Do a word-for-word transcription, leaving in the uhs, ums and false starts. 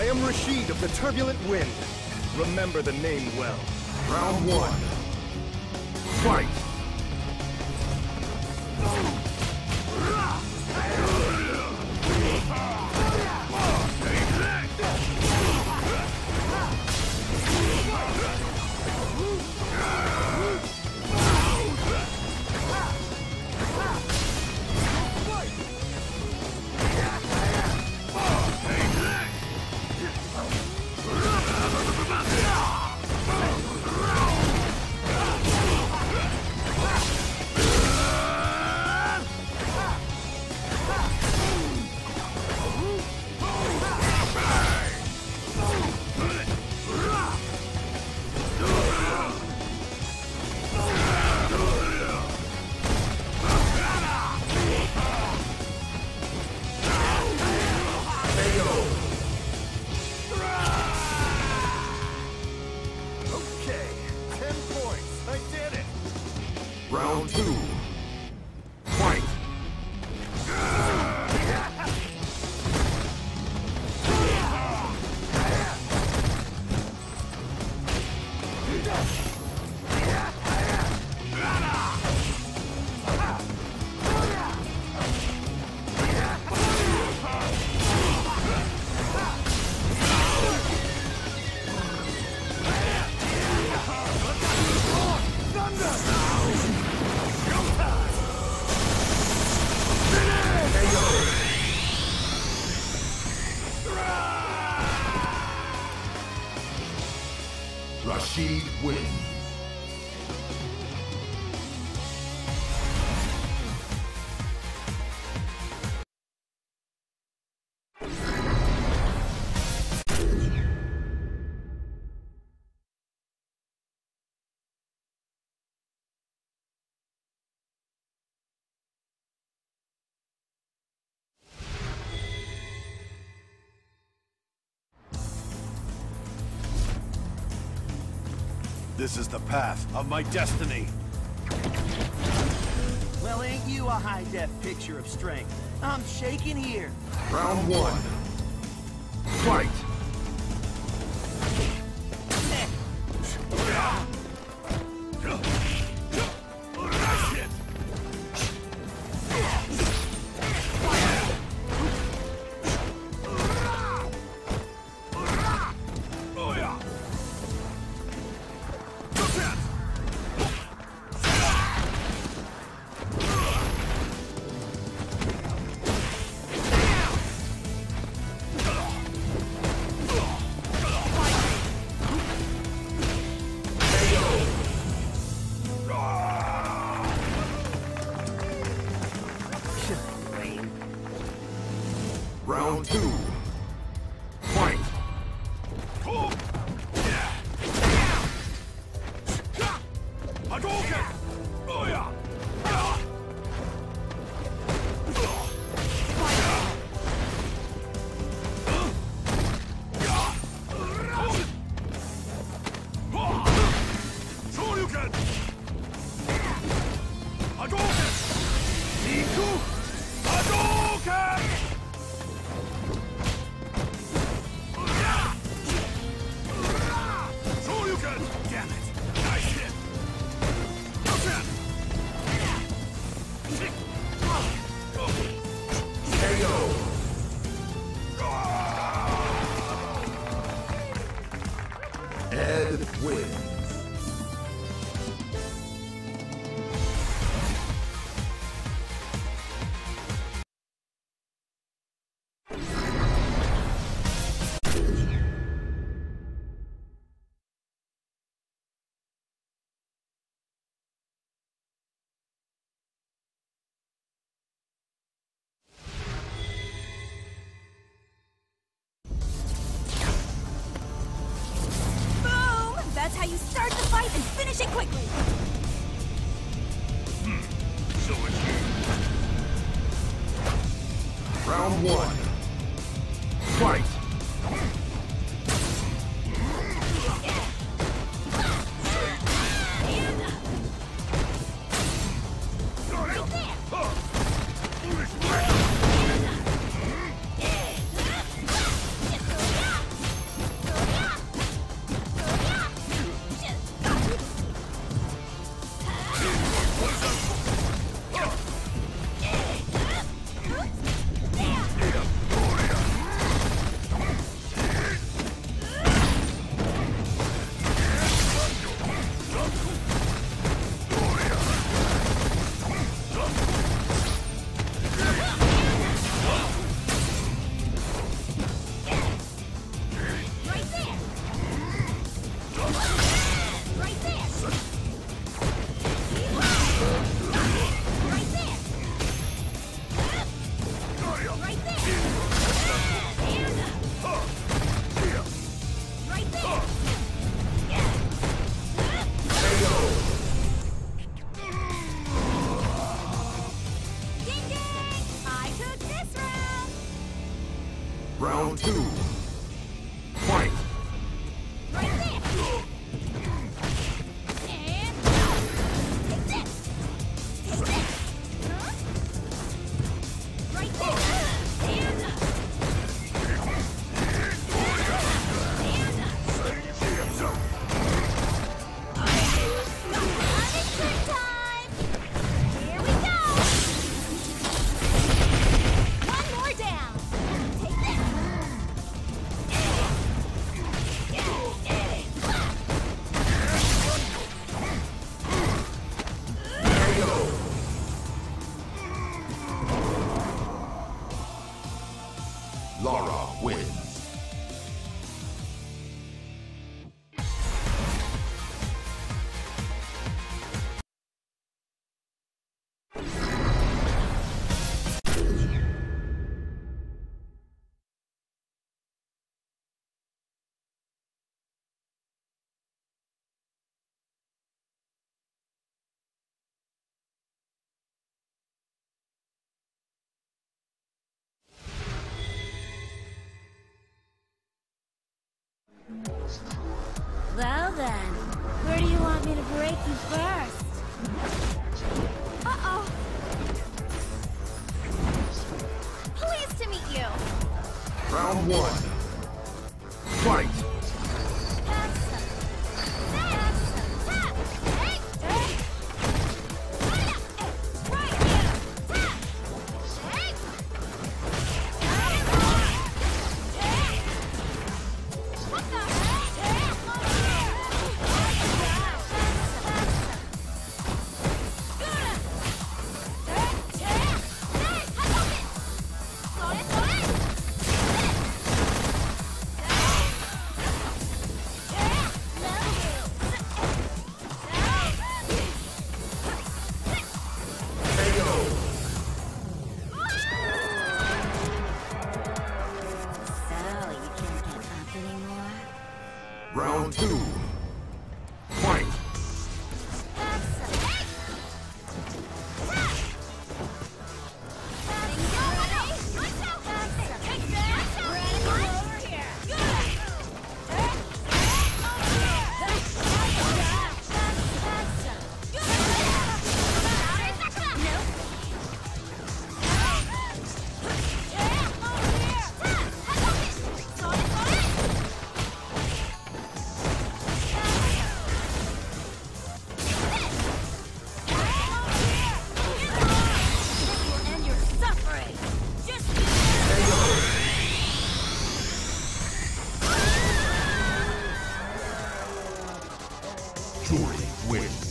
am Rashid of the Turbulent Wind. Remember the name well. Round one. Fight! Round two. Fight! Rashid wins. This is the path of my destiny. Well, ain't you a high-def picture of strength? I'm shaking here. Round one. Fight! Round two. Fight! Hadouken! Shoryuken! Hadouken! Niku! Hadouken! Damn it! Nice hit! K O! Ed wins. That's how you start the fight and finish it quickly! Hmm. So it's you. Round one. Fight! Round two. Fight. Right there. And take this. Take this. Huh? Right there. Stand up. Stand up. Punishment time. Here we go. One more down. Take this. Lara wins. Well then, where do you want me to break you first? Uh-oh. Pleased to meet you. Round one. Fight. Round two. Fight. Jury wins.